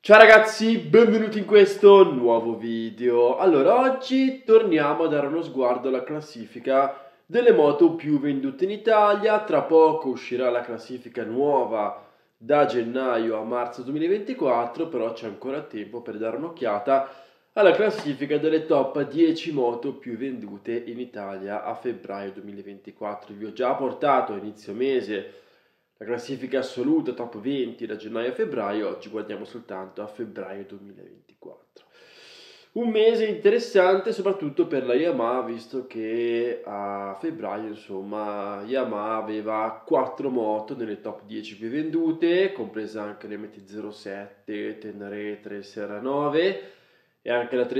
Ciao ragazzi, benvenuti in questo nuovo video. Allora, oggi torniamo a dare uno sguardo alla classifica delle moto più vendute in Italia. Tra poco uscirà la classifica nuova da gennaio a marzo 2024, però c'è ancora tempo per dare un'occhiata alla classifica delle top 10 moto più vendute in Italia a febbraio 2024. Vi ho già portato a inizio mese la classifica assoluta top 20 da gennaio a febbraio, oggi guardiamo soltanto a febbraio 2024. Un mese interessante soprattutto per la Yamaha, visto che a febbraio, insomma, Yamaha aveva 4 moto nelle top 10 più vendute, compresa anche le MT-07, Tenere 3 9 e anche la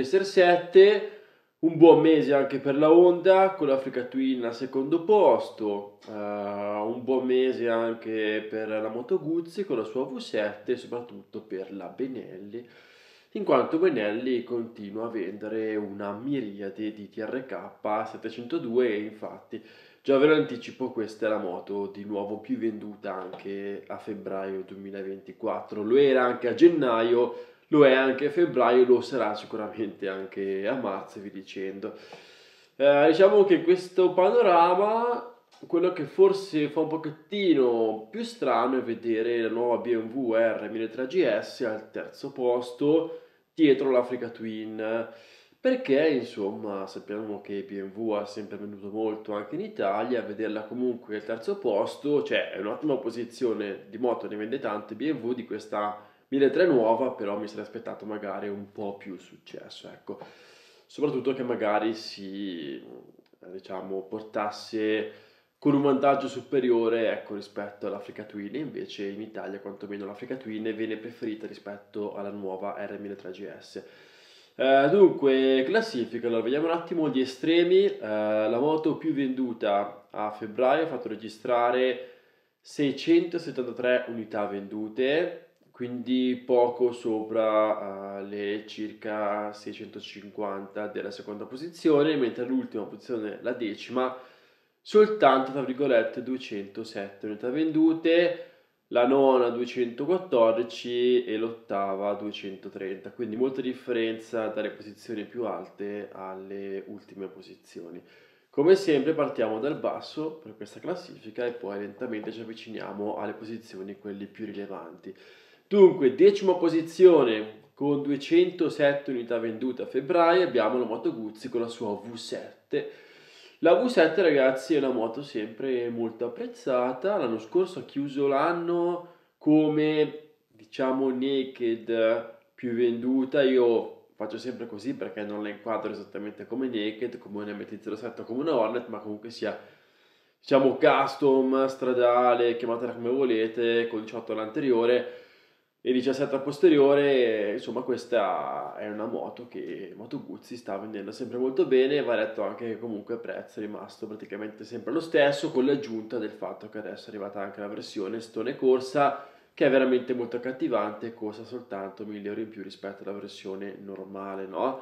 3 7. Un buon mese anche per la Honda con l'Africa Twin al secondo posto, un buon mese anche per la Moto Guzzi con la sua V7 e soprattutto per la Benelli, in quanto Benelli continua a vendere una miriade di TRK 702 e infatti già ve lo anticipo, questa è la moto di nuovo più venduta anche a febbraio 2024, lo era anche a gennaio, lo è anche a febbraio, lo sarà sicuramente anche a marzo e via dicendo. Diciamo che questo panorama, quello che forse fa un pochettino più strano è vedere la nuova BMW R1300GS al terzo posto dietro l'Africa Twin, perché insomma sappiamo che BMW ha sempre venduto molto anche in Italia, vederla comunque al terzo posto, cioè è un'ottima posizione, di moto ne vende tante BMW di questa 1300 nuova, però mi sarei aspettato magari un po' più successo, ecco. Soprattutto che magari si, diciamo, portasse con un vantaggio superiore, ecco, rispetto all'Africa Twin, e invece in Italia quantomeno l'Africa Twin viene preferita rispetto alla nuova R1300GS. Dunque, classifica, allora vediamo un attimo gli estremi. La moto più venduta a febbraio ha fatto registrare 673 unità vendute, quindi poco sopra le circa 650 della seconda posizione, mentre l'ultima posizione, la decima, soltanto tra virgolette 207 unità vendute, la nona 214 e l'ottava 230, quindi molta differenza dalle posizioni più alte alle ultime posizioni. Come sempre partiamo dal basso per questa classifica e poi lentamente ci avviciniamo alle posizioni quelle più rilevanti. Dunque, decima posizione con 207 unità vendute a febbraio abbiamo la Moto Guzzi con la sua V7. La V7 ragazzi è una moto sempre molto apprezzata, l'anno scorso ha chiuso l'anno come diciamo naked più venduta, io faccio sempre così perché non la inquadro esattamente come naked, come un MT-07 o come una Hornet, ma comunque sia diciamo custom, stradale, chiamatela come volete, con 18 all'anteriore e 17 a posteriore, insomma questa è una moto che Moto Guzzi sta vendendo sempre molto bene, va detto anche che comunque il prezzo è rimasto praticamente sempre lo stesso, con l'aggiunta del fatto che adesso è arrivata anche la versione Stone Corsa, che è veramente molto accattivante e costa soltanto 1000 euro in più rispetto alla versione normale, no?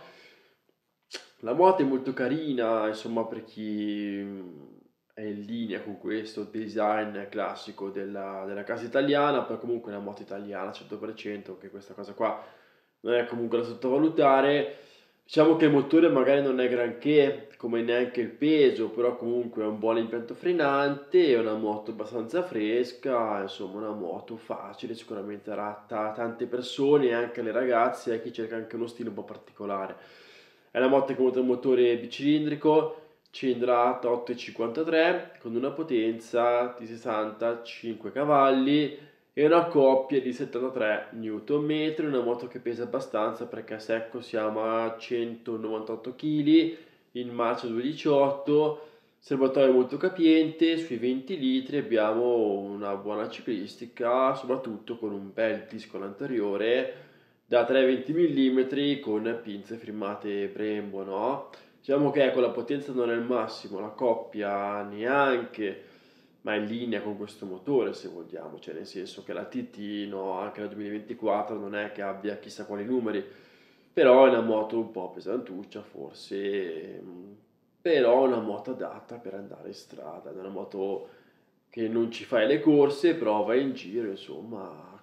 La moto è molto carina, insomma, per chi è in linea con questo design classico della casa italiana, poi comunque è una moto italiana al 100%, che questa cosa qua non è comunque da sottovalutare. Diciamo che il motore magari non è granché, come neanche il peso, però comunque è un buon impianto frenante, è una moto abbastanza fresca, insomma una moto facile, sicuramente adatta a tante persone, anche alle ragazze, e a chi cerca anche uno stile un po' particolare. È una moto con un motore bicilindrico, cilindrata 8,53 con una potenza di 65 cavalli e una coppia di 73 Nm, una moto che pesa abbastanza perché a secco siamo a 198 kg, in marcia 218, serbatoio molto capiente, sui 20 litri abbiamo una buona ciclistica, soprattutto con un bel disco all'anteriore da 3,20 mm con pinze firmate Brembo, no? Diciamo che ecco, la potenza non è il massimo, la coppia neanche, ma è in linea con questo motore se vogliamo, cioè nel senso che la TT, no, anche la 2024 non è che abbia chissà quali numeri, però è una moto un po' pesantuccia forse, però è una moto adatta per andare in strada, è una moto che non ci fai le corse, però vai in giro, insomma,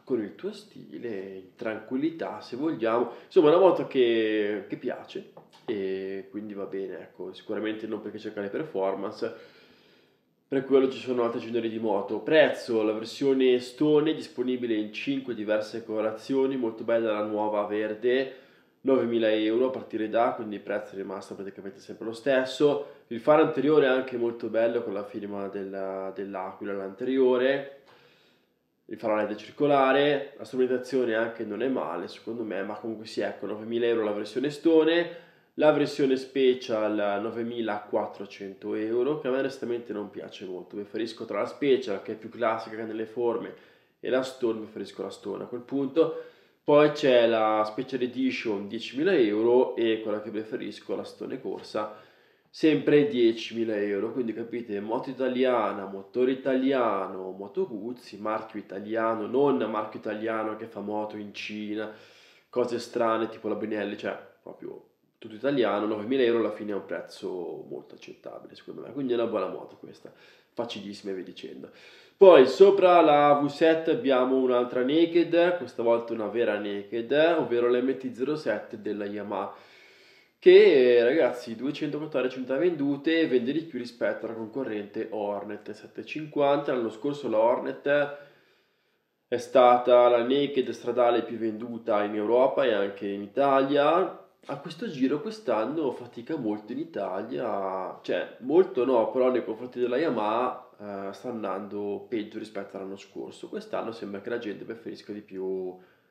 con il tuo stile, in tranquillità se vogliamo. Insomma, è una moto che piace e quindi va bene, ecco, sicuramente non perché cerca le performance, per quello ci sono altri generi di moto. Prezzo, la versione Stone disponibile in 5 diverse colorazioni, molto bella la nuova verde, 9.000 euro a partire da, quindi il prezzo è rimasto praticamente sempre lo stesso. Il faro anteriore è anche molto bello con la firma dell'Aquila l'anteriore, il faro LED circolare, la strumentazione anche non è male secondo me, ma comunque sì, ecco, 9.000 euro la versione Stone, la versione Special 9.400 euro, che a me onestamente non piace molto, preferisco tra la Special che è più classica nelle forme e la Stone, preferisco la Stone a quel punto. Poi c'è la Special Edition 10.000 euro e quella che preferisco, la Stone Corsa, sempre 10.000 euro, quindi capite, moto italiana, motore italiano, Moto Guzzi, marchio italiano, non marchio italiano che fa moto in Cina, cose strane tipo la Benelli, cioè proprio tutto italiano, 9.000 euro alla fine è un prezzo molto accettabile secondo me, quindi è una buona moto questa, facilissima e via dicendo. Poi sopra la V7 abbiamo un'altra Naked, questa volta una vera Naked, ovvero l'MT-07 della Yamaha, che ragazzi 214 unità vendute, vende di più rispetto alla concorrente Hornet 750. L'anno scorso la Hornet è stata la Naked stradale più venduta in Europa e anche in Italia. A questo giro quest'anno fatica molto in Italia, cioè molto no, però nei confronti della Yamaha sta andando peggio rispetto all'anno scorso. Quest'anno sembra che la gente preferisca di più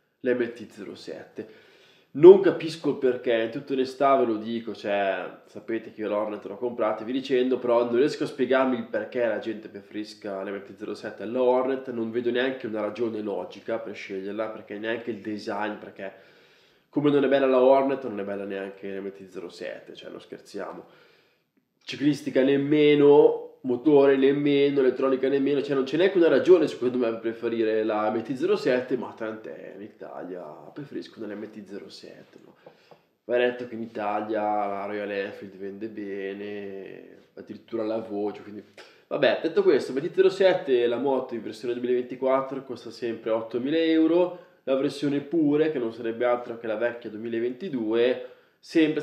l'MT-07. Non capisco il perché, in tutta onestà ve lo dico, cioè sapete che io l'Hornet l'ho comprata e vi dicendo, però non riesco a spiegarmi il perché la gente preferisca l'MT-07 all'Hornet, non vedo neanche una ragione logica per sceglierla, perché neanche il design, perché come non è bella la Hornet non è bella neanche l'MT-07, cioè non scherziamo. Ciclistica nemmeno, motore nemmeno, elettronica nemmeno, cioè non c'è neanche una ragione secondo me per preferire la MT-07, ma tant'è, in Italia preferiscono l'MT-07, no? Va detto che in Italia la Royal Enfield vende bene, addirittura la Voce, quindi... Vabbè, detto questo, MT-07, la moto in versione 2024 costa sempre 8.000 euro, la versione pure, che non sarebbe altro che la vecchia 2022, sempre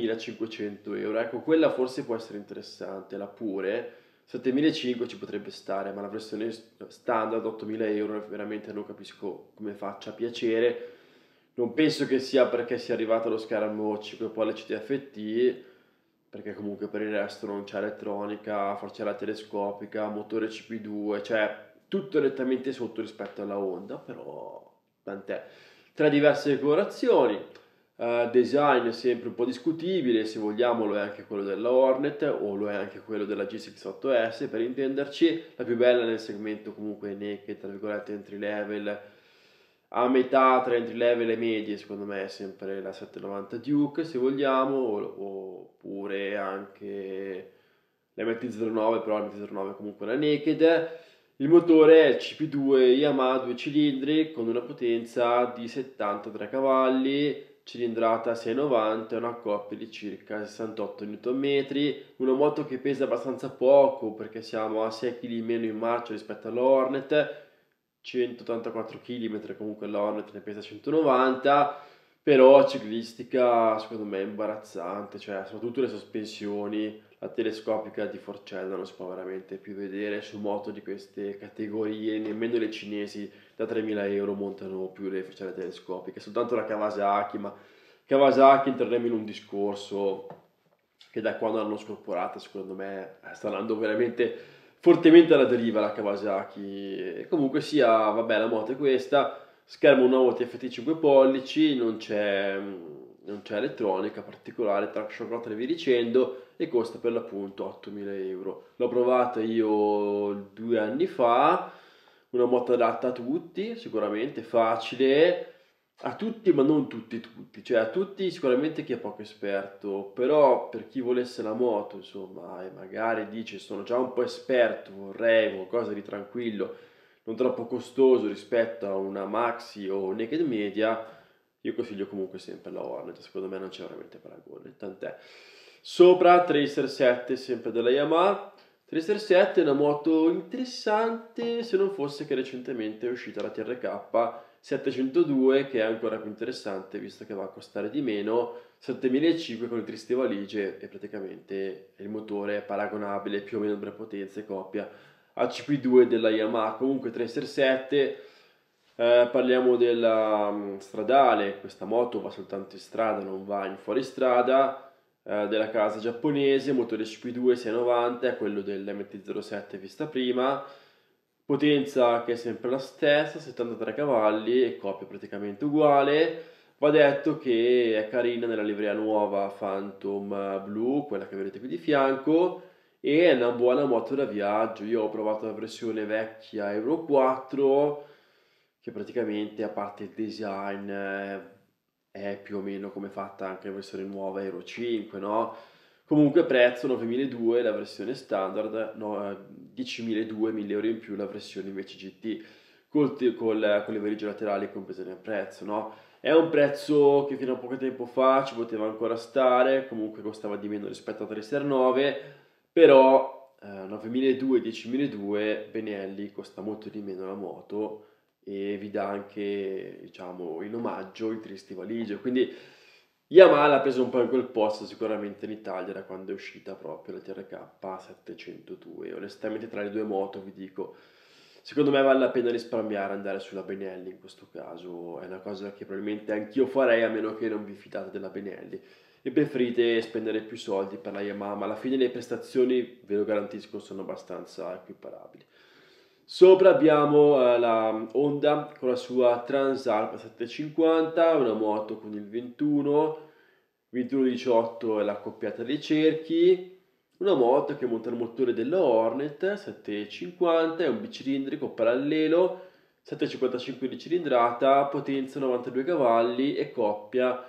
7.500 euro. Ecco, quella forse può essere interessante, la pure, 7.500 ci potrebbe stare, ma la versione standard 8.000 euro veramente non capisco come faccia piacere. Non penso che sia perché sia arrivato lo schermo 5 pollici TFT, perché comunque per il resto non c'è elettronica, forcella telescopica, motore CP2, cioè tutto nettamente sotto rispetto alla Honda, però tant'è. Tre diverse colorazioni, design sempre un po' discutibile, se vogliamo lo è anche quello della Hornet o lo è anche quello della G68S per intenderci, la più bella nel segmento comunque naked, tra virgolette entry level, a metà tra entry level e medie secondo me è sempre la 790 Duke se vogliamo, oppure anche la MT-09, però la MT-09 comunque la naked. Il motore è il CP2 Yamaha 2 cilindri con una potenza di 73 cavalli, cilindrata 690 e una coppia di circa 68 Nm, una moto che pesa abbastanza poco perché siamo a 6 kg meno in marcia rispetto all'Hornet, 184 km, mentre comunque l'Hornet ne pesa 190, però ciclistica secondo me è imbarazzante, cioè soprattutto le sospensioni, la telescopica di Forcella non si può veramente più vedere su moto di queste categorie, nemmeno le cinesi da 3.000 euro montano più le forcelle telescopiche, soltanto la Kawasaki, ma Kawasaki entreremo in un discorso che da quando l'hanno scorporata secondo me sta andando veramente fortemente alla deriva la Kawasaki. E comunque sia, vabbè, la moto è questa, schermo nuovo TFT 5 pollici, non c'è elettronica particolare, traction control e via dicendo, e costa per l'appunto 8.000 euro. L'ho provata io 2 anni fa, una moto adatta a tutti, sicuramente facile, a tutti ma non tutti, cioè a tutti sicuramente chi è poco esperto, però per chi volesse la moto insomma e magari dice sono già un po' esperto, vorrei qualcosa di tranquillo, non troppo costoso rispetto a una Maxi o Naked Media, io consiglio comunque sempre la Hornet, secondo me non c'è veramente paragone, tant'è. Sopra Tracer 7 sempre della Yamaha. Tracer 7 è una moto interessante se non fosse che recentemente è uscita la TRK 702, che è ancora più interessante visto che va a costare di meno, 7005 con il tristivaligie, e praticamente il motore è paragonabile più o meno per potenza e coppia a CP2 della Yamaha. Comunque 3x7. Parliamo della stradale. Questa moto va soltanto in strada, non va in fuoristrada. Della casa giapponese, motore CP2 690, è quello dell'MT-07 vista prima, potenza che è sempre la stessa, 73 cavalli, e coppia praticamente uguale. Va detto che è carina nella livrea nuova Phantom blu, quella che vedete qui di fianco, e è una buona moto da viaggio. Io ho provato la versione vecchia Euro 4, che praticamente, a parte il design, è più o meno come fatta anche la versione nuova Euro 5, no? Comunque prezzo 9.200 la versione standard, no, 10.200, 1.000 euro in più la versione invece GT, con le valigie laterali comprese nel prezzo, no? È un prezzo che fino a poco tempo fa ci poteva ancora stare, comunque costava di meno rispetto a 309, però 9.200, 10.200, Benelli costa molto di meno la moto, e vi dà anche, diciamo, in omaggio il tristivaligie. Quindi Yamaha l'ha preso un po' in quel posto sicuramente in Italia da quando è uscita proprio la TRK 702. Onestamente tra le due moto vi dico, secondo me vale la pena risparmiare e andare sulla Benelli in questo caso. È una cosa che probabilmente anch'io farei, a meno che non vi fidate della Benelli e preferite spendere più soldi per la Yamaha, ma alla fine le prestazioni, ve lo garantisco, sono abbastanza equiparabili. Sopra abbiamo la Honda con la sua Transalp 750, una moto con il 21-18 è l'accoppiata dei cerchi, una moto che monta il motore della Hornet 750, è un bicilindrico parallelo, 755 di cilindrata, potenza 92 cavalli e coppia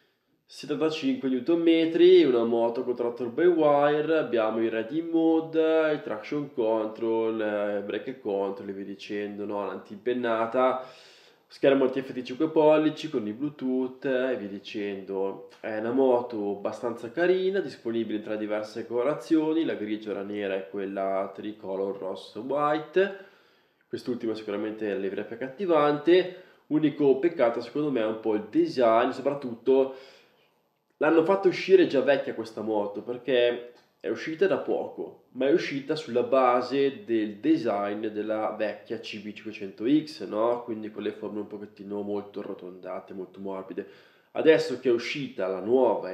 75 Nm, una moto con trattor by wire. Abbiamo il riding mode, il traction control, brake control e via dicendo, no? L'antimpennata, schermo TFT 5 pollici con il Bluetooth e via dicendo. È una moto abbastanza carina, disponibile tra diverse colorazioni, la grigia, la nera e quella tricolor rosso white. Quest'ultima sicuramente è la livrea più accattivante. Unico peccato secondo me è un po' il design, soprattutto l'hanno fatta uscire già vecchia questa moto, perché è uscita da poco, ma è uscita sulla base del design della vecchia CB500X, no? Quindi con le forme un pochettino molto arrotondate, molto morbide. Adesso che è uscita la nuova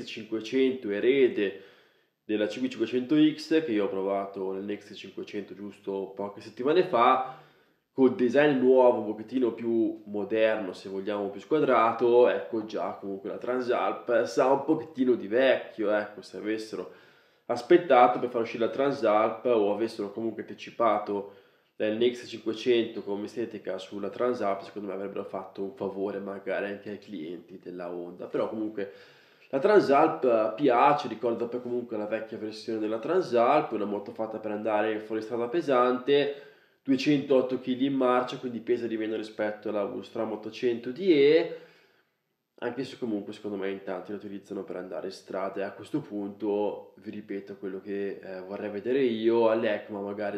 NX500 erede della CB500X, che io ho provato nel Next 500 giusto poche settimane fa, col design nuovo, un pochettino più moderno, se vogliamo, più squadrato, ecco già comunque la Transalp sa un pochettino di vecchio, ecco, se avessero aspettato per far uscire la Transalp o avessero comunque anticipato il Next 500 come estetica sulla Transalp, secondo me avrebbero fatto un favore magari anche ai clienti della Honda. Però comunque la Transalp piace, ricorda poi comunque la vecchia versione della Transalp, una moto fatta per andare fuori strada pesante, 208 kg in marcia, quindi pesa di meno rispetto alla Strom 800 DE, anche se comunque secondo me in tanti lo utilizzano per andare in strada. E a questo punto vi ripeto quello che vorrei vedere io all'ECMA magari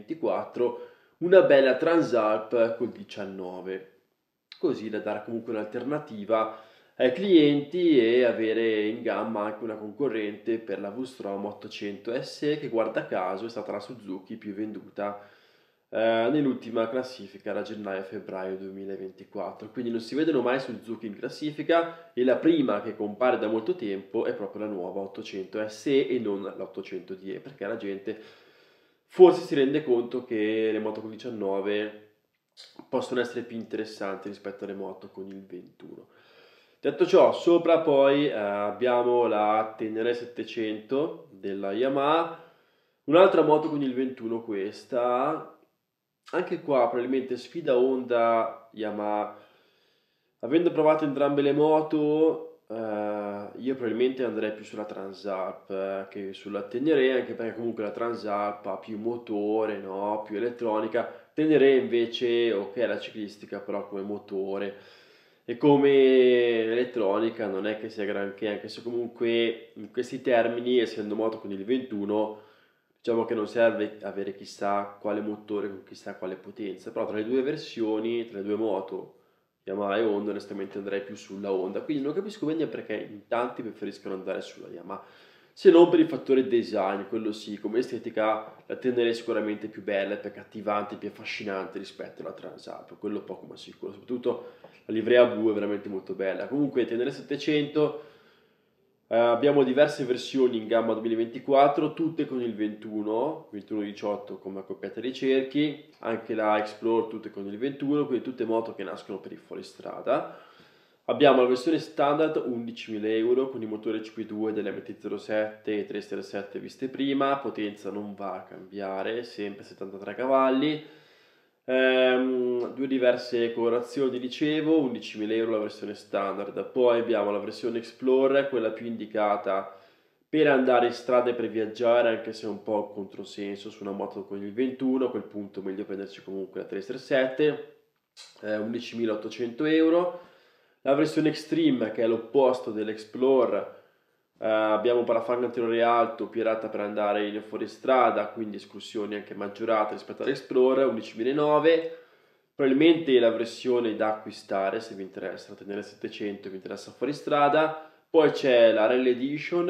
2024, una bella Transalp col 19, così da dare comunque un'alternativa ai clienti e avere in gamma anche una concorrente per la V-Strom 800 SE, che guarda caso è stata la Suzuki più venduta nell'ultima classifica da gennaio-febbraio 2024. Quindi non si vedono mai Suzuki in classifica, e la prima che compare da molto tempo è proprio la nuova 800 SE e non l'800 DE, perché la gente forse si rende conto che le moto con 19 possono essere più interessanti rispetto alle moto con il 21. Detto ciò, sopra poi abbiamo la Tenere 700 della Yamaha, un'altra moto con il 21 questa, anche qua probabilmente sfida Honda Yamaha. Avendo provato entrambe le moto, io probabilmente andrei più sulla Transalp che sulla Tenere, anche perché comunque la Transalp ha più motore, no? Più elettronica. Tenere invece, ok, la ciclistica, però come motore e come elettronica non è che sia granché, anche se comunque in questi termini, essendo moto con il 21, diciamo che non serve avere chissà quale motore con chissà quale potenza, però tra le due versioni, tra le due moto Yamaha e Honda, onestamente andrei più sulla Honda, quindi non capisco bene perché in tanti preferiscono andare sulla Yamaha, se non per il fattore design, quello sì, come estetica la tenderei sicuramente più bella, più accattivante, più affascinante rispetto alla Transalp, quello poco ma sicuro, soprattutto la livrea blu è veramente molto bella. Comunque Tenere 700, abbiamo diverse versioni in gamma 2024, tutte con il 2118 come accoppiata dei cerchi, anche la Explorer tutte con il 21, quindi tutte moto che nascono per il fuoristrada. Abbiamo la versione standard 11.000 euro con i motori CP2 dell'MT-07 e 307 viste prima, potenza non va a cambiare, sempre 73 cavalli. Due diverse colorazioni, dicevo, 11.000 euro la versione standard, poi abbiamo la versione Explorer, quella più indicata per andare in strada e per viaggiare, anche se è un po' controsenso su una moto con il 21, a quel punto meglio prenderci comunque la 337, 11.800 euro. La versione Extreme, che è l'opposto dell'Explorer, abbiamo parafango anteriore alto, pirata per andare in fuoristrada, quindi escursioni anche maggiorate rispetto all'Explorer, 11.900. Probabilmente la versione da acquistare se vi interessa, la Tenere 700 vi interessa fuoristrada. Poi c'è la Rally Edition,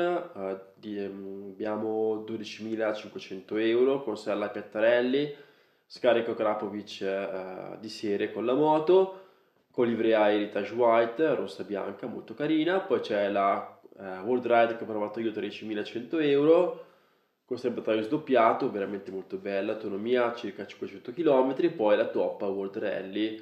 abbiamo 12.500 euro con sella Piattarelli, scarico Krapovic di serie con la moto, con livrea Heritage White, rossa e bianca, molto carina. Poi c'è la World Ride che ho provato io, 13.100 euro, con serbatoio sdoppiato, veramente molto bella, autonomia circa 500 km. Poi la Top World Rally,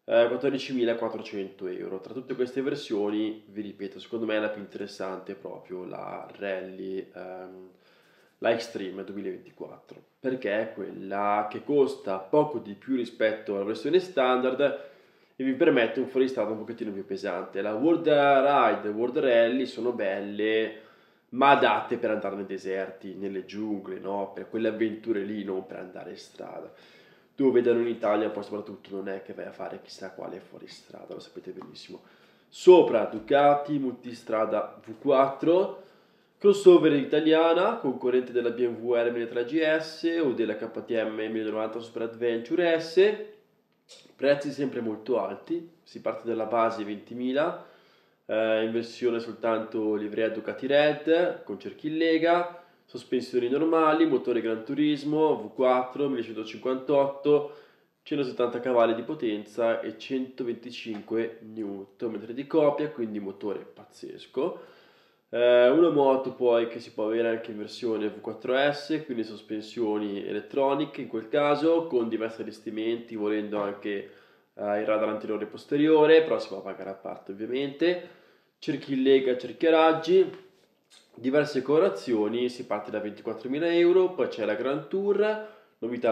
14.400 euro. Tra tutte queste versioni, vi ripeto, secondo me la più interessante è proprio la Rally, la Extreme 2024, perché è quella che costa poco di più rispetto alla versione standard e vi permette un fuoristrada un pochettino più pesante. La World Ride e World Rally sono belle, ma adatte per andare nei deserti, nelle giungle, no? Per quelle avventure lì, non per andare in strada. Dove da noi in Italia poi soprattutto non è che vai a fare chissà quale fuoristrada, lo sapete benissimo. Sopra Ducati Multistrada V4, crossover italiana, concorrente della BMW R1003 GS o della KTM 1090 Super Adventure S, prezzi sempre molto alti, si parte dalla base 20.000, in versione soltanto livrea Ducati Red con cerchi in lega, sospensioni normali, motore Gran Turismo V4 1158, 170 cavalli di potenza e 125 Nm di copia, quindi motore pazzesco. Una moto poi che si può avere anche in versione V4S, quindi sospensioni elettroniche in quel caso, con diversi allestimenti, volendo anche il radar anteriore e posteriore, però si va a pagare a parte ovviamente. Cerchi in lega, cerchi a raggi, diverse colorazioni, si parte da 24.000 euro, poi c'è la Grand Tour, novità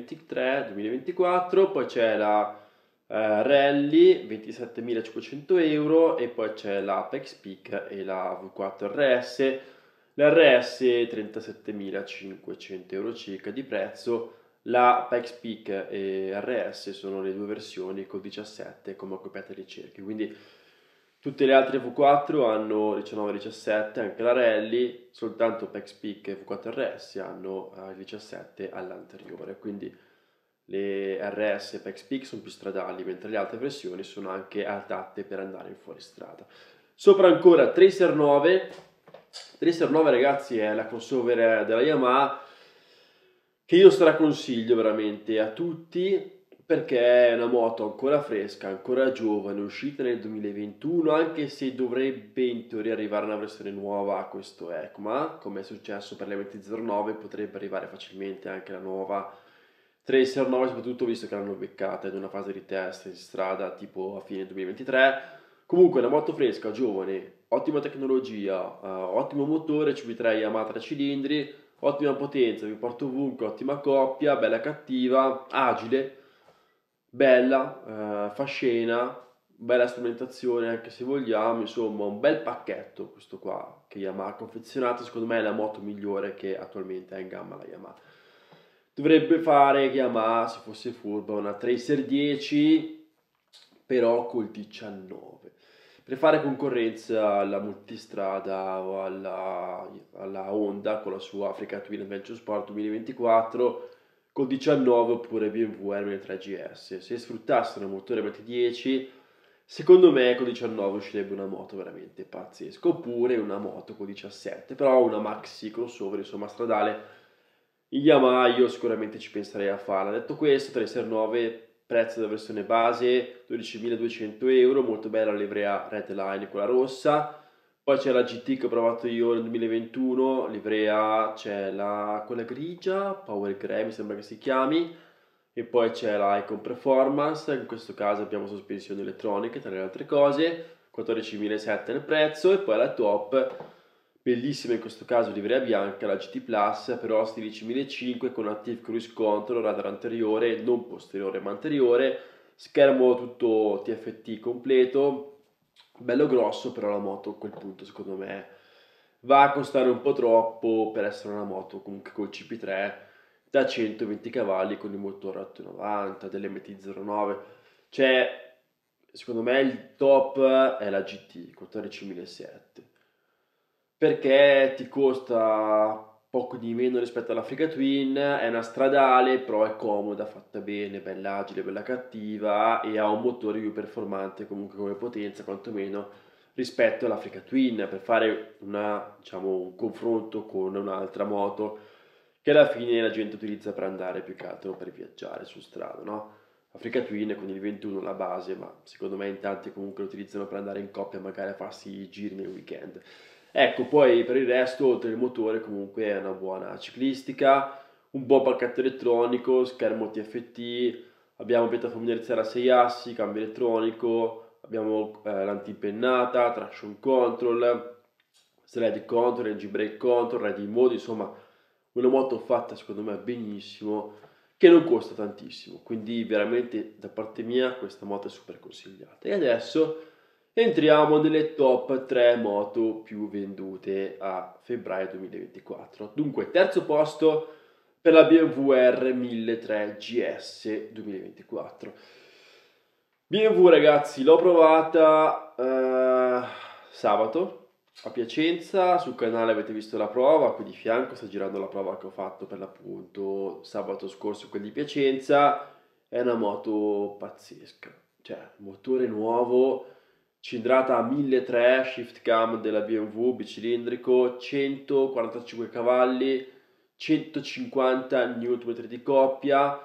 2023-2024, poi c'è la Rally 27.500 euro e poi c'è la Apex Peak e la V4 RS. L'RS 37.500 euro circa di prezzo, la Apex Peak e RS sono le due versioni col 17 come accoppiata di cerchi, quindi tutte le altre V4 hanno 19-17, anche la Rally, soltanto Apex Peak e V4 RS hanno il 17 all'anteriore, quindi le RS e Apex Peak sono più stradali, mentre le altre versioni sono anche adatte per andare in fuoristrada. Sopra ancora Tracer 9. Tracer 9 ragazzi è la crossover della Yamaha che io straconsiglio veramente a tutti, perché è una moto ancora fresca, ancora giovane, uscita nel 2021, anche se dovrebbe in teoria arrivare una versione nuova a questo ECMA, come è successo per l'MT-09, potrebbe arrivare facilmente anche la nuova Tracer 9, soprattutto visto che l'hanno beccata in una fase di test in strada tipo a fine 2023. Comunque una moto fresca, giovane, ottima tecnologia, ottimo motore, CB3 Yamaha 3 cilindri, ottima potenza, vi porto ovunque, ottima coppia, bella cattiva, agile, bella, fa scena, bella strumentazione anche se vogliamo, insomma un bel pacchetto questo qua che Yamaha ha confezionato, secondo me è la moto migliore che attualmente è in gamma la Yamaha. Dovrebbe fare Yamaha, se fosse furba, una Tracer 10, però col 19. Per fare concorrenza alla multistrada o alla Honda con la sua Africa Twin Adventure Sport 2024, col 19 oppure BMW R1003 GS. Se sfruttassero il motore MT10 Secondo me con 19 uscirebbe una moto veramente pazzesca, oppure una moto con 17, però una maxi crossover, insomma, stradale. In Yamaha io sicuramente ci penserei a farla. Detto questo, Tracer 9, prezzo della versione base, 12.200 euro, molto bella la livrea Redline, quella rossa. Poi c'è la GT che ho provato io nel 2021, livrea, c'è quella grigia, Power Grey mi sembra che si chiami, e poi c'è la Icon Performance, in questo caso abbiamo sospensioni elettroniche tra le altre cose, 14.700 nel prezzo, e poi la top, bellissima in questo caso livrea bianca, la GT Plus, però 16.500 con Active Cruise Control, radar anteriore, non posteriore ma anteriore, schermo tutto TFT completo, bello grosso, però la moto a quel punto secondo me va a costare un po' troppo per essere una moto comunque col CP3 da 120 cavalli con il motore 890 dell'MT-09. Cioè, secondo me il top è la GT 14.700 perché ti costa poco di meno rispetto all'Africa Twin, è una stradale, però è comoda, fatta bene, bella agile, bella cattiva e ha un motore più performante comunque come potenza, quantomeno rispetto all'Africa Twin, per fare diciamo, un confronto con un'altra moto che alla fine la gente utilizza per andare più che altro per viaggiare su strada, no? Africa Twin con il 21 la base, ma secondo me in tanti comunque lo utilizzano per andare in coppia, magari a farsi i giri nel weekend. Ecco, poi per il resto, oltre il motore, comunque è una buona ciclistica, un buon pacchetto elettronico, schermo TFT, abbiamo piattaforma familiarizata a 6 assi, cambio elettronico, abbiamo l'antimpennata, traction control, slide control, engine brake control, riding mode, insomma, una moto fatta secondo me benissimo, che non costa tantissimo, quindi veramente da parte mia questa moto è super consigliata. E adesso entriamo nelle top 3 moto più vendute a febbraio 2024. Dunque, terzo posto per la BMW R 1300 GS 2024. BMW ragazzi, l'ho provata sabato a Piacenza, sul canale avete visto la prova, qui di fianco sta girando la prova che ho fatto per l'appunto sabato scorso, quella di Piacenza. È una moto pazzesca, cioè motore nuovo, cilindrata a 1300, shift cam della BMW, bicilindrico, 145 cavalli, 150 Nm di coppia,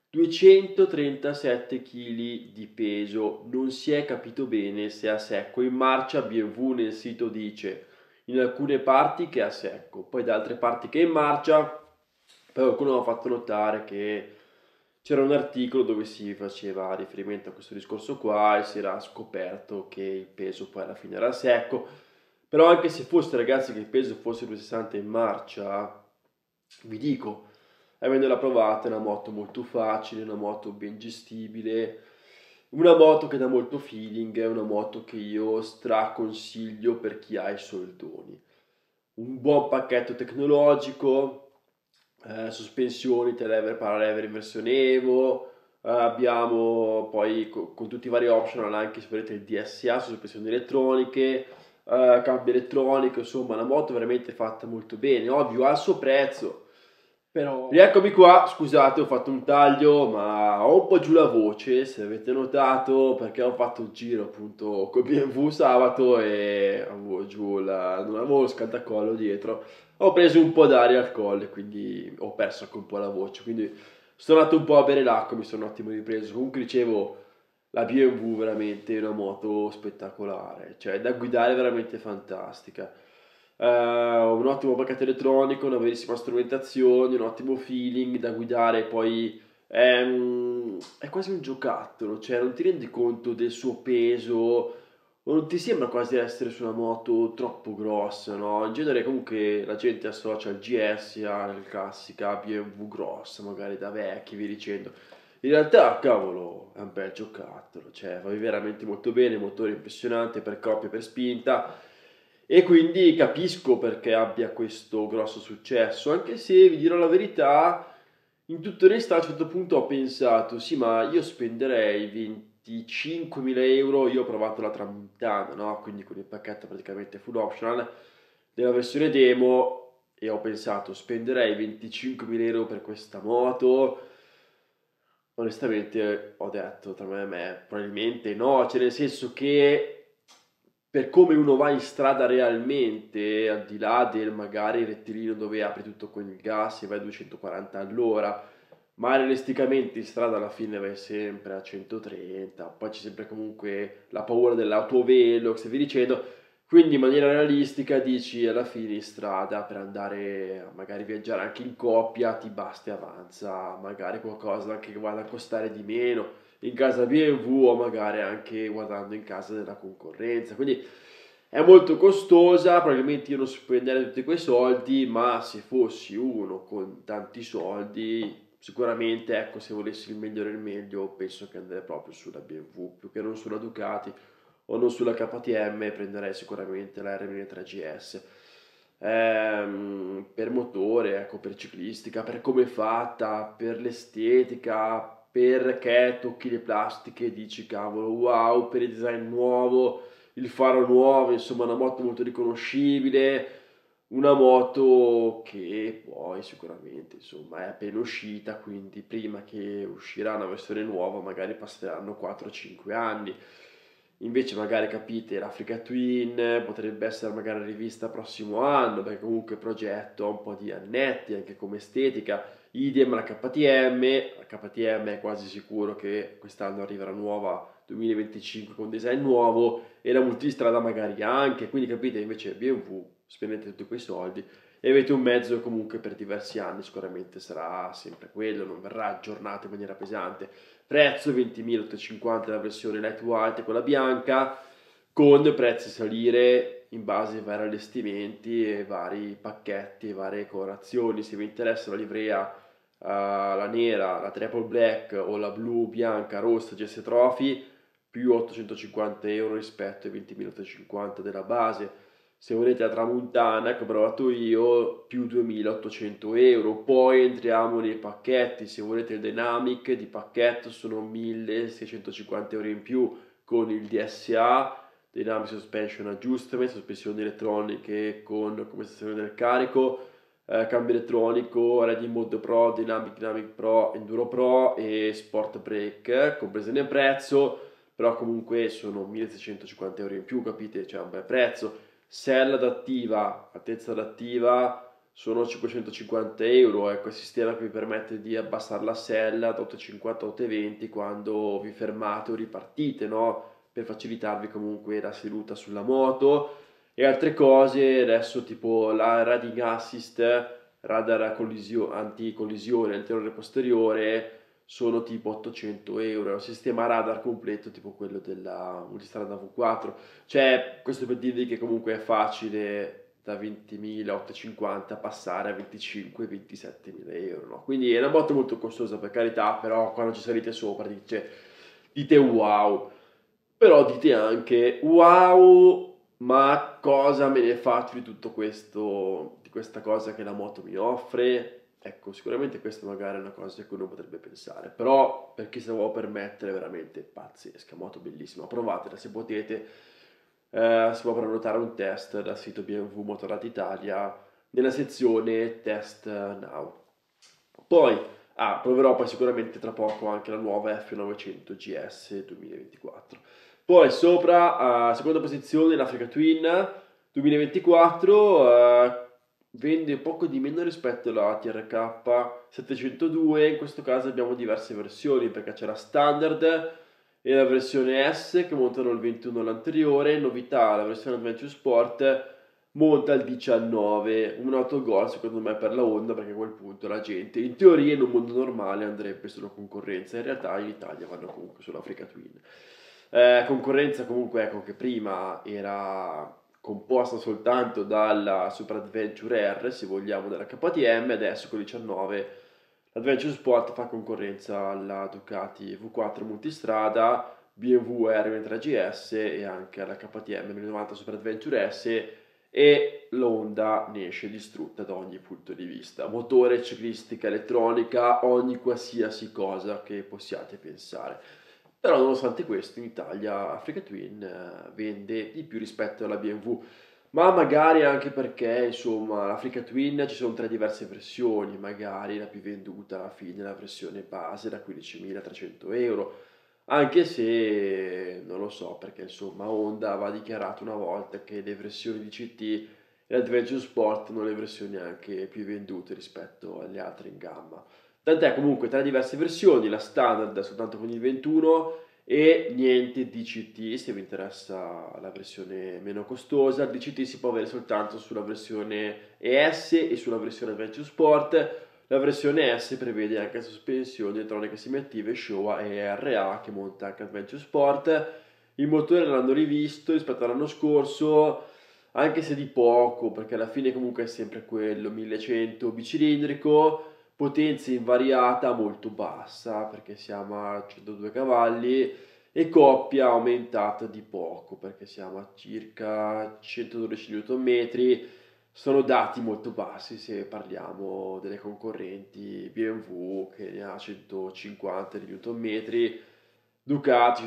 237 kg di peso. Non si è capito bene se è a secco. In marcia BMW nel sito dice in alcune parti che è a secco, poi da altre parti che è in marcia. Poi qualcuno mi ha fatto notare che c'era un articolo dove si faceva riferimento a questo discorso qua e si era scoperto che il peso poi alla fine era secco. Però anche se fosse ragazzi che il peso fosse 260 in marcia, vi dico, avendola provata è una moto molto facile, una moto ben gestibile, una moto che dà molto feeling, è una moto che io straconsiglio per chi ha i soldoni. Un buon pacchetto tecnologico, sospensioni, televere, paralever in versione Evo, abbiamo poi con tutti i vari optional anche se volete il DSA, sospensioni elettroniche, cambio elettronico, insomma una moto veramente fatta molto bene, ovvio ha il suo prezzo, però... Rieccomi qua, scusate ho fatto un taglio ma ho un po' giù la voce se avete notato perché ho fatto il giro appunto con BMW sabato e avevo giù non avevo lo scaldacollo dietro, ho preso un po' d'aria al colle quindi ho perso anche un po' la voce, quindi sono andato un po' a bere l'acqua, mi sono un attimo ripreso. Comunque dicevo, la BMW veramente è una moto spettacolare, cioè da guidare veramente fantastica. Un ottimo pacchetto elettronico, una bellissima strumentazione, un ottimo feeling da guidare, poi è quasi un giocattolo, cioè non ti rendi conto del suo peso, o non ti sembra quasi essere su una moto troppo grossa, no? In genere comunque la gente associa il GS alla classica BMW grossa, magari da vecchi, vi dicendo. In realtà, cavolo, è un bel giocattolo, cioè va veramente molto bene, motore impressionante per coppia e per spinta e quindi capisco perché abbia questo grosso successo, anche se vi dirò la verità, in tutta onestà a un certo punto ho pensato, sì ma io spenderei 25.000 euro, io ho provato la Tramontana, no? Quindi con il pacchetto praticamente full optional della versione demo e ho pensato spenderei 25.000 euro per questa moto, Onestamente ho detto tra me e me, probabilmente no, cioè nel senso che per come uno va in strada realmente, al di là del magari rettilineo dove apri tutto con il gas e vai a 240 all'ora, ma realisticamente in strada alla fine vai sempre a 130, poi c'è sempre comunque la paura dell'autovelox e via dicendo, quindi in maniera realistica dici alla fine in strada per andare a magari viaggiare anche in coppia ti basta e avanza, magari qualcosa anche che vada a costare di meno in casa B&W o magari anche guardando in casa della concorrenza. Quindi è molto costosa, probabilmente io non spenderei tutti quei soldi, ma se fossi uno con tanti soldi, sicuramente ecco, se volessi il meglio del meglio, penso che andrei proprio sulla B&W più che non sulla Ducati o non sulla KTM, prenderei sicuramente la R1003 GS. Per motore, ecco, per ciclistica, per come è fatta, per l'estetica, perché tocchi le plastiche e dici cavolo, wow, per il design nuovo, il faro nuovo, insomma, una moto molto riconoscibile, una moto che poi sicuramente, insomma, è appena uscita, quindi prima che uscirà una versione nuova, magari passeranno 4-5 anni. Invece magari capite l'Africa Twin potrebbe essere magari rivista prossimo anno perché comunque il progetto ha un po' di annetti anche come estetica, idem la KTM è quasi sicuro che quest'anno arriverà nuova 2025 con design nuovo e la multistrada magari anche, quindi capite invece BMW spendete tutti quei soldi e avete un mezzo comunque per diversi anni, sicuramente sarà sempre quello, non verrà aggiornato in maniera pesante. Prezzo 20.850 la versione light white, quella bianca, con prezzi salire in base ai vari allestimenti e vari pacchetti e varie colorazioni. Se vi interessa la livrea, la nera, la triple black o la blu, bianca, rossa, GS Trophy, più 850 euro rispetto ai 20.850 della base. Se volete la tramontana che ho provato io, più 2.800 euro. Poi entriamo nei pacchetti, se volete il Dynamic di pacchetto sono 1.650 euro in più con il DSA, Dynamic Suspension Adjustment, sospensioni elettroniche con come stazione del carico, cambio elettronico, Ready Mode Pro, Dynamic Pro, Enduro Pro e Sport Brake, comprese nel prezzo, però comunque sono 1.650 euro in più, capite? C'è un bel prezzo. Sella adattiva, altezza adattiva sono 550 euro, ecco il sistema che vi permette di abbassare la sella da 850 a 820 quando vi fermate o ripartite, no? Per facilitarvi comunque la seduta sulla moto e altre cose, adesso tipo la Riding Assist, radar anticollisione anteriore e posteriore, sono tipo 800 euro, è un sistema radar completo tipo quello della multistrada V4, cioè questo per dirvi che comunque è facile da 20.850 passare a 25-27.000 euro, no? Quindi è una moto molto costosa per carità, però quando ci salite sopra dite wow, però dite anche wow, ma cosa me ne faccio di tutto questo, di questa cosa che la moto mi offre? Ecco, sicuramente questa magari è una cosa che uno potrebbe pensare, però per chi se la vuole permettere è veramente pazzesca, moto bellissima, provatela se potete, si può prenotare un test dal sito BMW Motorrad Italia nella sezione Test Now. Poi, proverò poi sicuramente tra poco anche la nuova F900 GS 2024. Poi sopra, seconda posizione, l'Africa Twin 2024, vende poco di meno rispetto alla TRK 702, in questo caso abbiamo diverse versioni perché c'è la standard e la versione S che montano il 21 all'anteriore, novità la versione Adventure Sport monta il 19, un autogol secondo me per la Honda perché a quel punto la gente in teoria in un mondo normale andrebbe sulla concorrenza, in realtà in Italia vanno comunque sull'Africa Twin. Concorrenza comunque ecco che prima era composta soltanto dalla Super Adventure R se vogliamo della KTM, adesso con il 19 l'Adventure Sport fa concorrenza alla Ducati V4 multistrada, BMW R23 GS e anche alla KTM 1090 Super Adventure S e l'Honda ne esce distrutta da ogni punto di vista. Motore, ciclistica, elettronica, ogni qualsiasi cosa che possiate pensare. Però nonostante questo in Italia Africa Twin vende di più rispetto alla BMW. Ma magari anche perché, insomma, l'Africa Twin ci sono tre diverse versioni, magari la più venduta alla fine è la versione base da 15.300 euro, anche se non lo so, perché insomma Honda aveva dichiarato una volta che le versioni di CT e l'Adventure Sport sono le versioni anche più vendute rispetto alle altre in gamma. Tant'è comunque tre diverse versioni, la standard soltanto con il 21 e niente DCT se vi interessa la versione meno costosa. Il DCT si può avere soltanto sulla versione ES e sulla versione Adventure Sport. La versione S prevede anche sospensioni elettroniche semiattive Showa e RA che monta anche Adventure Sport. Il motore l'hanno rivisto rispetto all'anno scorso, anche se di poco, perché alla fine comunque è sempre quello, 1100 bicilindrico, potenza invariata molto bassa, perché siamo a 102 cavalli, e coppia aumentata di poco, perché siamo a circa 112 Nm. Sono dati molto bassi se parliamo delle concorrenti BMW che ne ha 150 Nm, Ducati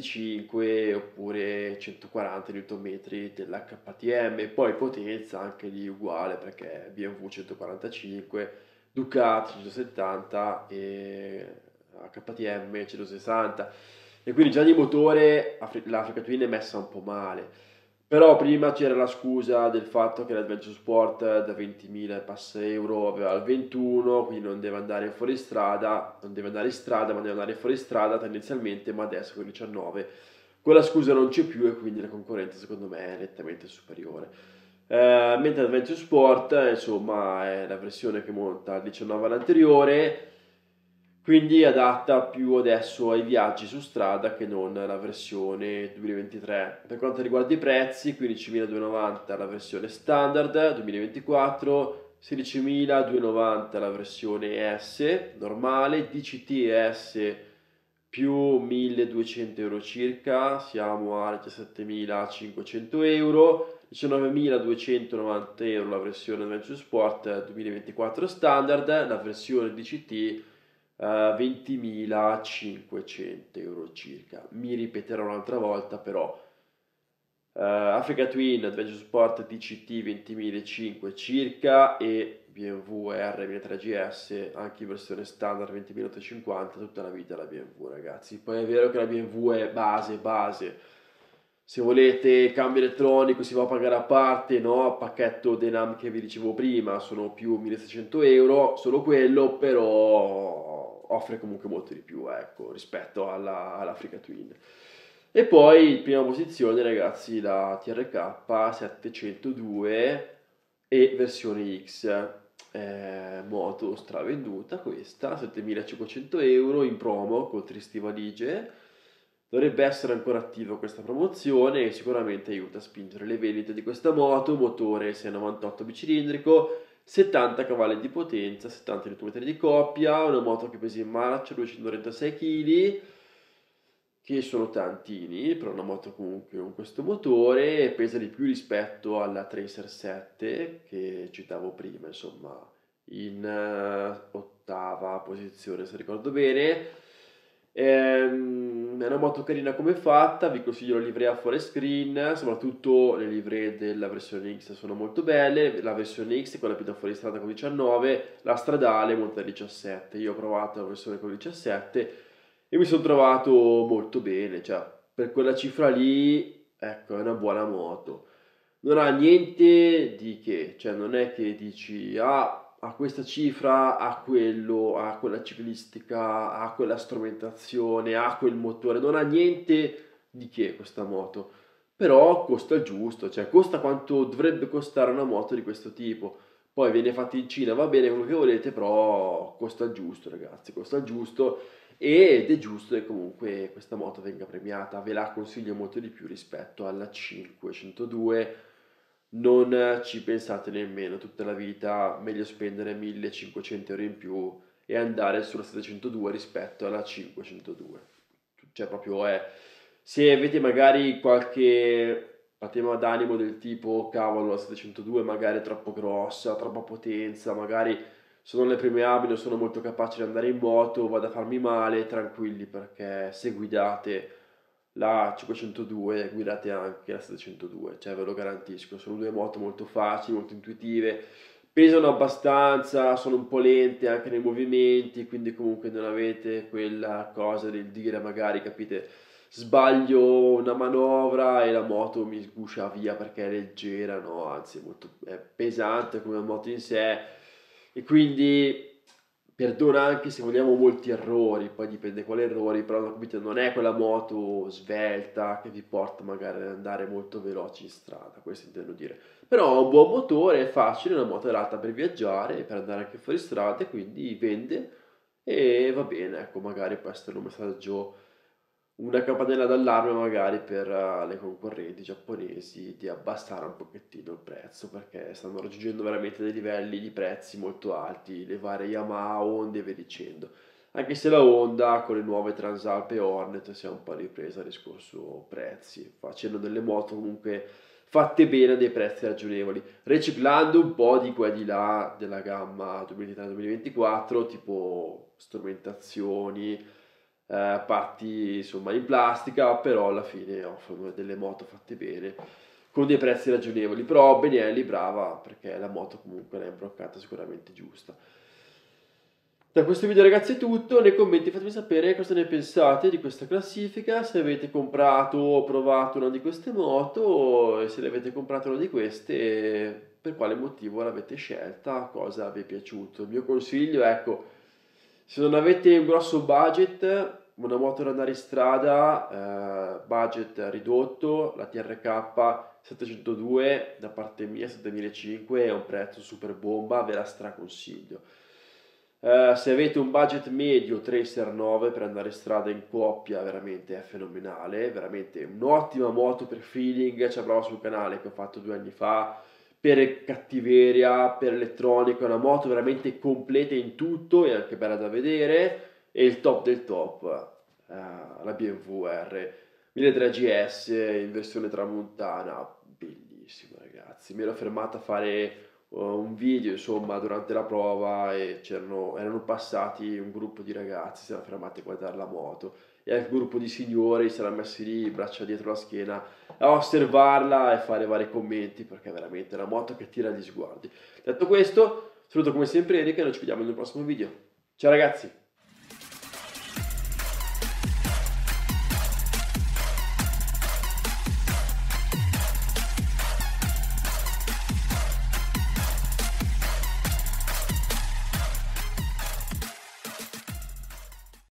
125 oppure 140 Nm dell'HTM, poi potenza anche lì uguale perché BMW 145, Ducati 170 e HTM 160, e quindi già di motore l'Africa Twin è messa un po' male. Però prima c'era la scusa del fatto che l'Adventure Sport da 20.000 e passa euro aveva il 21, quindi non deve andare fuori strada, non deve andare in strada, ma deve andare fuori strada tendenzialmente, ma adesso con il 19 quella scusa non c'è più e quindi la concorrenza secondo me è nettamente superiore. Mentre l'Adventure Sport, insomma, è la versione che monta il 19 all'anteriore, quindi è adatta più adesso ai viaggi su strada che non la versione 2023. Per quanto riguarda i prezzi, 15.290 la versione standard 2024, 16.290 la versione S normale, DCT S più 1.200 euro circa, siamo a 17.500 euro, 19.290 euro la versione Adventure Sport 2024 standard, la versione DCT 20.500 euro circa. Mi ripeterò un'altra volta però. Africa Twin Adventure Sport DCT 20.500 circa e BMW R1300GS anche in versione standard 20.850, tutta la vita la BMW ragazzi. Poi è vero che la BMW è base, se volete cambio elettronico si va a pagare a parte, no? Pacchetto Denam che vi dicevo prima sono più 1.600 euro, solo quello, però offre comunque molto di più, ecco, rispetto all'Africa Twin. E poi in prima posizione ragazzi la TRK 702 e versione X, moto stravenduta questa, 7.500 euro in promo con tristi valigie. Dovrebbe essere ancora attiva questa promozione e sicuramente aiuta a spingere le vendite di questa moto, motore 698 bicilindrico, 70 cavalli di potenza, 70 Nm di coppia, una moto che pesa in marcia 236 kg, che sono tantini per una moto comunque con questo motore, pesa di più rispetto alla Tracer 7 che citavo prima, insomma, in ottava posizione se ricordo bene. È una moto carina come è fatta, vi consiglio la livrea Forest Green, soprattutto le livree della versione X sono molto belle, la versione X è quella più da fuoristrada con 19, la stradale monta 17, io ho provato la versione con 17 e mi sono trovato molto bene, cioè per quella cifra lì, ecco, è una buona moto. Non ha niente di che, cioè non è che dici, ah, a questa cifra, ha quello, ha quella ciclistica, ha quella strumentazione, ha quel motore, non ha niente di che questa moto, però costa il giusto, cioè costa quanto dovrebbe costare una moto di questo tipo. Poi viene fatta in Cina, va bene quello che volete, però costa il giusto, ragazzi, costa il giusto ed è giusto che comunque questa moto venga premiata. Ve la consiglio molto di più rispetto alla 502. Non ci pensate nemmeno tutta la vita, meglio spendere 1.500 euro in più e andare sulla 702 rispetto alla 502. Cioè proprio è, se avete magari qualche patema d'animo del tipo cavolo la 702 magari è troppo grossa, troppa potenza, magari sono le prime armi, non sono molto capace di andare in moto, vado a farmi male, tranquilli perché se guidate la 502, guidate anche la 702, cioè ve lo garantisco, sono due moto molto facili, molto intuitive, pesano abbastanza, sono un po' lente anche nei movimenti, quindi comunque non avete quella cosa del dire magari, capite, sbaglio una manovra e la moto mi sguscia via perché è leggera, no, anzi è pesante come moto in sé e quindi perdona anche se vogliamo molti errori, poi dipende quali errori, però capite, non è quella moto svelta che vi porta magari ad andare molto veloci in strada, questo intendo dire. Però ha un buon motore, è facile, è una moto adatta per viaggiare, per andare anche fuori strada, e quindi vende e va bene, ecco, magari può essere un messaggio, una campanella d'allarme magari per le concorrenti giapponesi di abbassare un pochettino il prezzo perché stanno raggiungendo veramente dei livelli di prezzi molto alti, le varie Yamaha, Honda e via dicendo. Anche se la Honda con le nuove Transalp e Hornet si è un po' ripresa il discorso prezzi, facendo delle moto comunque fatte bene a dei prezzi ragionevoli, riciclando un po' di qua e di là della gamma 2023-2024, tipo strumentazioni, parti insomma in plastica, però alla fine offrono delle moto fatte bene con dei prezzi ragionevoli. Però Benelli brava perché la moto comunque l'ha imbroccata sicuramente giusta. Da questo video ragazzi è tutto, nei commenti fatemi sapere cosa ne pensate di questa classifica, se avete comprato o provato una di queste moto e se le avete comprate una di queste, per quale motivo l'avete scelta, cosa vi è piaciuto. Il mio consiglio, ecco, se non avete un grosso budget, una moto da andare in strada, budget ridotto, la TRK 702 da parte mia 7005 è un prezzo super bomba, ve la straconsiglio. Se avete un budget medio, Tracer 9 per andare in strada in coppia veramente è fenomenale, veramente un'ottima moto per feeling, c'è prova sul canale che ho fatto 2 anni fa, per cattiveria, per elettronica, una moto veramente completa in tutto e anche bella da vedere, e il top del top, la BMW R 1300 GS in versione tramontana, bellissimo ragazzi, mi ero fermato a fare un video insomma durante la prova e erano passati un gruppo di ragazzi, si erano fermati a guardare la moto e anche un gruppo di signori si erano messi lì, braccia dietro la schiena, a osservarla e fare vari commenti perché è veramente una moto che tira gli sguardi. Detto questo, saluto come sempre Erika e noi ci vediamo nel prossimo video. Ciao ragazzi!